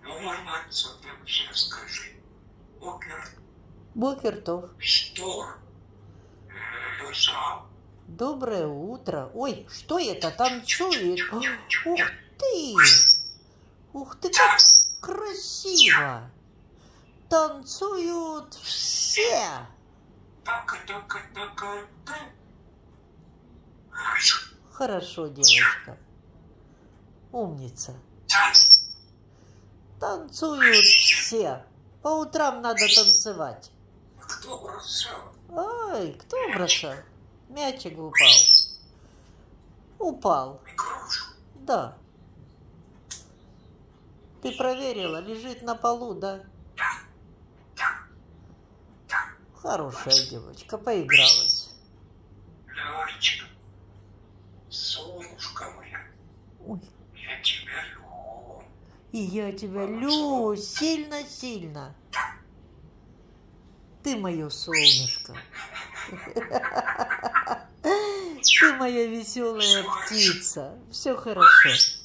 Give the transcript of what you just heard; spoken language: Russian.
Нормально, ты вообще скажи. Бокертов. Что? Лежал. Доброе утро. Ой, что это танцует? Ух ты! Ух ты, как красиво! Танцуют все! Хорошо, девочка. Умница. Танцуют все. По утрам надо танцевать. Кто бросал? Ай, кто бросал? Мячик упал. Упал. Игрушку. Да. Ты проверила, лежит на полу, да? Хорошая девочка, поигралась. Лёлечка, солнышко моя, Ой. я тебя люблю. И я тебя люблю сильно-сильно. Ты мое солнышко. Ты моя веселая птица. Все хорошо.